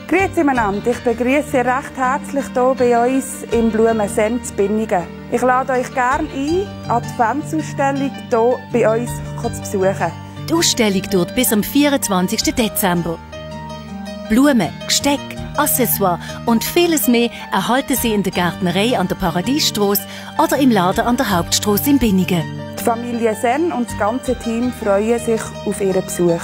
Grüezi miteinander, ich begrüße Sie recht herzlich hier bei uns im Blumensenn zu Binningen. Ich lade euch gerne ein, die Adventsausstellung hier bei uns zu besuchen. Die Ausstellung dauert bis am 24. Dezember. Blumen, Gesteck, Accessoires und vieles mehr erhalten Sie in der Gärtnerei an der Paradiesstrasse oder im Laden an der Hauptstrasse in Binningen. Die Familie Senn und das ganze Team freuen sich auf Ihren Besuch.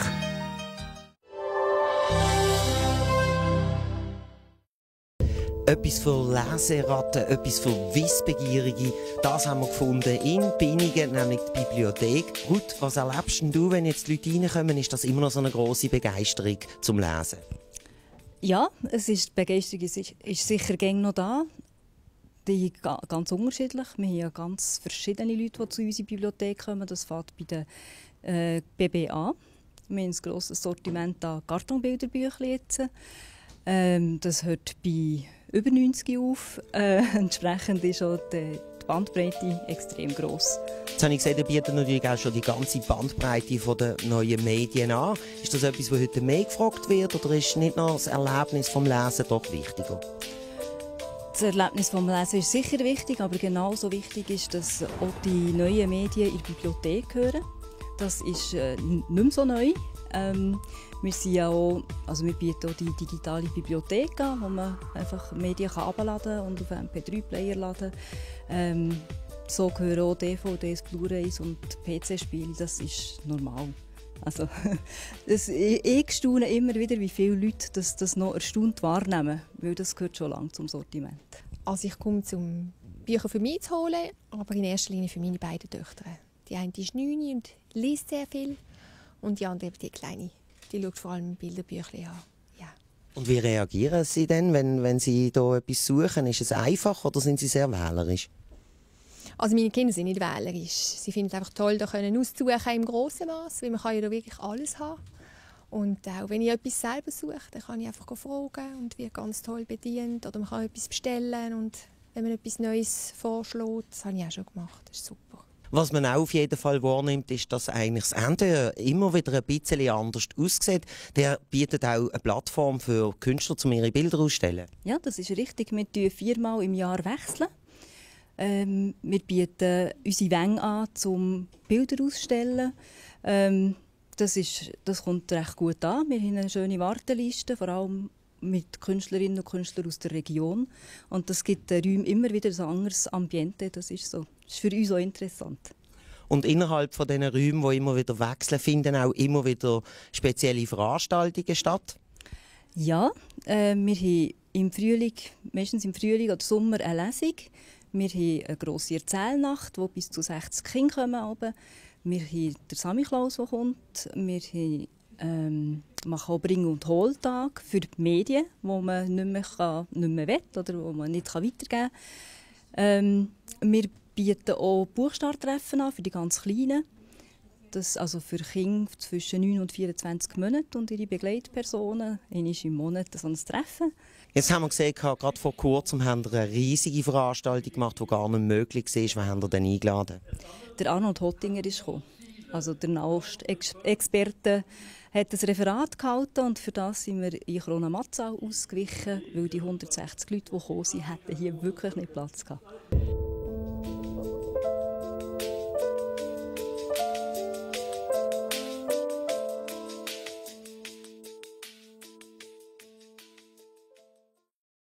Etwas für Leseratten, etwas für Wissbegierige, das haben wir gefunden in Binningen, nämlich die Bibliothek. Ruth, was erlebst du, wenn jetzt die Leute reinkommen? Ist das immer noch so eine grosse Begeisterung zum Lesen? Ja, die Begeisterung ist sicher gäng noch da. Die ganz unterschiedlich. Wir haben ja ganz verschiedene Leute, die zu uns in die Bibliothek kommen. Das fängt bei der BBA. Wir haben ein grosses Sortiment an Kartonbilderbüchern jetzt. Das hört bei über 90 auf. Entsprechend ist auch die Bandbreite extrem gross. Jetzt habe ich gesehen, ihr bietet natürlich auch schon die ganze Bandbreite der neuen Medien an. Ist das etwas, was heute mehr gefragt wird, oder ist nicht noch das Erlebnis vom Lesen doch wichtiger? Das Erlebnis vom Lesen ist sicher wichtig, aber genauso wichtig ist, dass auch die neuen Medien in die Bibliothek gehören. Das ist nicht mehr so neu. Wir bieten auch die digitale Bibliothek an, wo man einfach Medien herunterladen und auf MP3-Player laden kann. So gehören auch DVDs, Blu-rays und PC-Spiele. Das ist normal. Also, ich staune immer wieder, wie viele Leute das noch erstaunt wahrnehmen, weil das gehört schon lange zum Sortiment. Also ich komme, um Bücher für mich zu holen, aber in erster Linie für meine beiden Töchter. Die eine ist 9 und liest sehr viel und die andere, die Kleine, die schaut vor allem Bilderbücher an. Ja. Und wie reagieren Sie denn, wenn Sie da etwas suchen? Ist es einfach oder sind Sie sehr wählerisch? Also meine Kinder sind nicht wählerisch. Sie finden es einfach toll, da auszusuchen im grossen Maß, weil man kann ja da wirklich alles haben. Und auch wenn ich etwas selber suche, dann kann ich einfach fragen und wird ganz toll bedient. Oder man kann etwas bestellen und wenn man etwas Neues vorschlägt, das habe ich auch schon gemacht, das ist super. Was man auch auf jeden Fall wahrnimmt, ist, dass eigentlich das Ende immer wieder ein bisschen anders aussieht. Der bietet auch eine Plattform für Künstler, um ihre Bilder auszustellen. Ja, das ist richtig. Wir wechseln 4-mal im Jahr. Wir bieten unsere Wänge an, um Bilder auszustellen. Das kommt recht gut an. Wir haben eine schöne Warteliste, vor allem mit Künstlerinnen und Künstlern aus der Region. Und das gibt den Räumen immer wieder ein anderes Ambiente. Das ist so. Das ist für uns auch interessant. Und innerhalb von diesen Räumen, die immer wieder wechseln, finden auch immer wieder spezielle Veranstaltungen statt? Ja, wir haben meistens im Frühling oder Sommer eine Lesung. Wir haben eine grosse Erzählnacht, wo bis zu 60 Kinder kommen. Wir haben den Samichlaus, der kommt. Wir machen auch Bring- und Holtag für die Medien, wo man nicht mehr will oder wo man nicht weitergeben kann. Wir bieten auch Buchstarttreffen an für die ganz Kleinen. Das also für Kinder zwischen 9 und 24 Monaten und ihre Begleitpersonen. Einmal im Monat so ein Treffen. Jetzt haben wir gesehen, gerade vor kurzem haben wir eine riesige Veranstaltung gemacht, die gar nicht möglich war. Wen haben wir denn eingeladen? Der Arnold Hottinger ist gekommen. Also der Nahost-Experte hat ein Referat gehalten und für das sind wir in Kronamatzau ausgewichen, weil die 160 Leute, die gekommen sind, hätten hier wirklich nicht Platz gehabt.